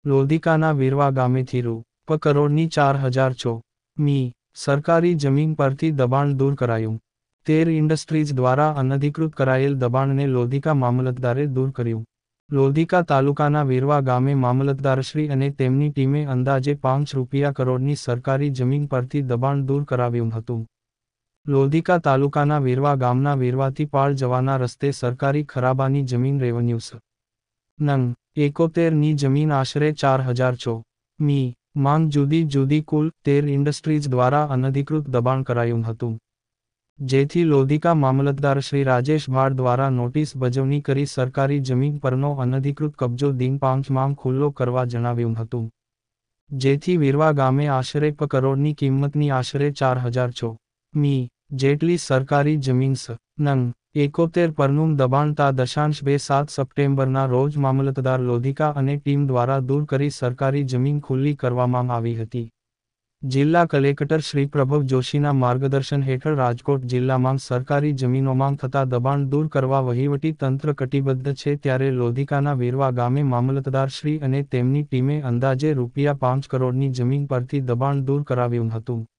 લોધિકાના વીરવા ગામેથી રૂ. કરોડની 4,000 ચોમી સરકારી જમીન પરથી દબાણ દૂર કરાયું. તેર ઇન્ડસ્ટ્રીઝ દ્વારા અનધિકૃત કરાયેલ દબાણને લોધિકા મામલતદારે દૂર કર્યું. લોધિકા તાલુકાના વીરવા ગામે મામલતદારશ્રી અને તેમની ટીમે અંદાજે ₹5 કરોડની સરકારી જમીન પરથી દબાણ દૂર કરાવ્યું હતું. લોધિકા તાલુકાના વીરવા ગામના વીરવાથી પાળ જવાના રસ્તે સરકારી ખરાબાની જમીન રેવન્યુસ નંગ 71ની જમીન આશરે 4,000 ચોમી માંગ જુદી જુદી કુલ 13 ઇન્ડસ્ટ્રીઝ દ્વારા અનધિકૃત દબાણ કરાયું હતું. જેથી લોધિકા મામલતદાર શ્રી રાજેશ ભાડ દ્વારા નોટિસ બજવણી કરી સરકારી જમીન પરનો અનધિકૃત કબજો દિન 5 માં ખુલ્લો કરવા જણાવ્યું હતું. જેથી વીરવા ગામે આશરે ₹1 કરોડની કિંમતની આશરે 4,000 ચોમી જેટલી સરકારી જમીન નંગ 71 પરનું દબાણ તા 2 સપ્ટેમ્બરના રોજ મામલતદાર લોધિકા અને ટીમ દ્વારા દૂર કરી સરકારી જમીન ખુલ્લી કરવામાં આવી હતી. જિલ્લા કલેક્ટર શ્રી પ્રભવ જોશીના માર્ગદર્શન હેઠળ રાજકોટ જિલ્લામાં સરકારી જમીનોમાં થતા દબાણ દૂર કરવા વહીવટી તંત્ર કટિબદ્ધ છે ત્યારે લોધિકાના વીરવા ગામે મામલતદાર શ્રી અને તેમની ટીમે અંદાજે ₹5 કરોડની જમીન પરથી દબાણ દૂર કરાવ્યું હતું.